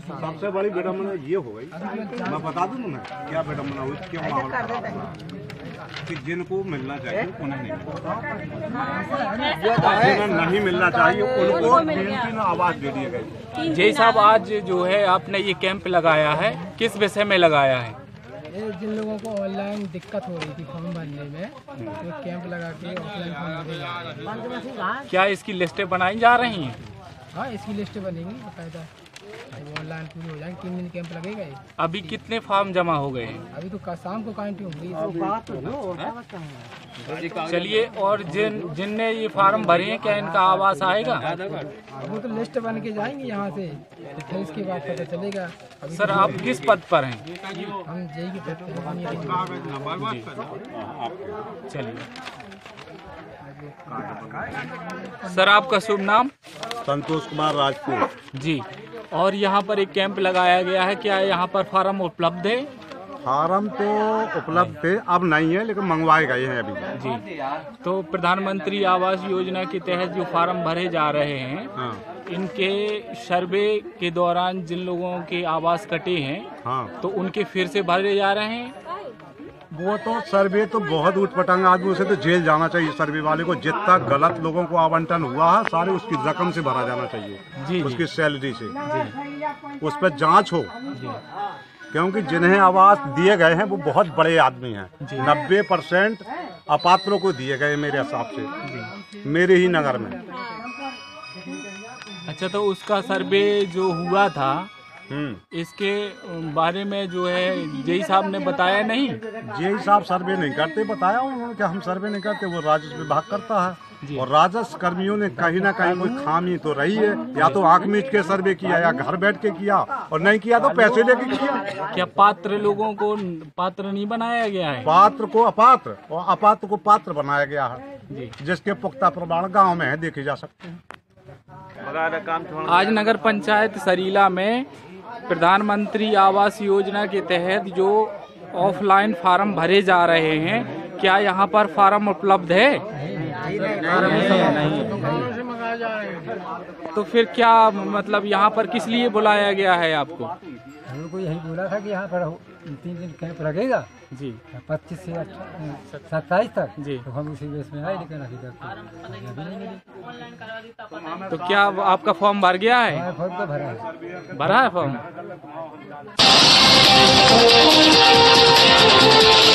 सबसे बड़ी विडम्बना ये हो गई, मैं बता दूं ना क्या विडम्बना हुई, क्यों माहौल कि जिनको मिलना चाहिए उन्हें नहीं मिलना चाहिए, उनको 3 आवाज दे दिए गए। जय साहब, आज जो है आपने ये कैंप लगाया है, किस विषय में लगाया है? ये जिन लोगों को ऑनलाइन दिक्कत हो रही थी फॉर्म भरने में, तो कैंप लगा के ऑफलाइन फॉर्म भरे जा रहे हैं। क्या इसकी लिस्टें बनाई जा रही हैं? हाँ, इसकी लिस्ट बनेगी बाकायदा, ऑनलाइन पूरी हो जाएगी। 3 दिन कैंप लगेगा ये। अभी कितने फॉर्म जमा हो गए हैं? अभी तो शाम को काउंटिंग होगी। चलिए, और जिनने ये फार्म भरे हैं क्या इनका आवास आएगा? वो तो लिस्ट बन के जाएंगे यहाँ से, तो फिर इसके बाद पता चलेगा। सर, आप किस पद पर हैं? हम जेई के पद पर हैं। चलिए सर, आपका शुभ नाम? संतोष कुमार राजपूत जी। और यहाँ पर एक कैंप लगाया गया है, क्या यहाँ पर फार्म उपलब्ध है? फार्म तो उपलब्ध थे, अब नहीं है, लेकिन मंगवाए गए हैं अभी जी। तो प्रधानमंत्री आवास योजना के तहत जो फार्म भरे जा रहे हैं, हाँ। इनके सर्वे के दौरान जिन लोगों के आवास कटे हैं, हाँ। तो उनके फिर से भरे जा रहे हैं। वो तो सर्वे तो बहुत उठपटांग आदमी, उसे तो जेल जाना चाहिए। सर्वे वाले को जितना गलत लोगों को आवंटन हुआ है, सारे उसकी रकम से भरा जाना चाहिए जी, उसकी सैलरी से जी। उस पर जांच हो जी। क्योंकि जिन्हें आवास दिए गए हैं वो बहुत बड़े आदमी हैं। 90% अपात्रों को दिए गए मेरे हिसाब से, मेरे ही नगर में। अच्छा, तो उसका सर्वे जो हुआ था, इसके बारे में जो है जेई साहब ने बताया नहीं? जेई साहब सर्वे नहीं करते, बताया उन्होंने कि हम सर्वे नहीं करते, वो राजस्व विभाग करता है। और राजस्व कर्मियों ने कहीं ना कहीं कोई खामी तो रही है, या तो आंख मीच के सर्वे किया या घर बैठ के किया, और नहीं किया तो पैसे लेके किया। क्या पात्र लोगों को पात्र नहीं बनाया गया है? पात्र को अपात्र और अपात्र को पात्र बनाया गया है जी। जिसके पुख्ता प्रमाण गाँव में है, देखे जा सकते हैं। आज नगर पंचायत सरीला में प्रधानमंत्री आवास योजना के तहत जो ऑफलाइन फार्म भरे जा रहे हैं, क्या यहाँ पर फार्म उपलब्ध है? नहीं। तो फिर क्या मतलब यहाँ पर किस लिए बुलाया गया है आपको? हमको यही बोला था कि यहाँ पर 3 दिन कैंप लगेगा जी, 25 से 27 तक जी। तो हम उसी बेस में आए, लेकिन अभी तक अभी नहीं मिली। तो क्या आपका फॉर्म भर गया है? फॉर्म तो भरा है। भरा है फॉर्म?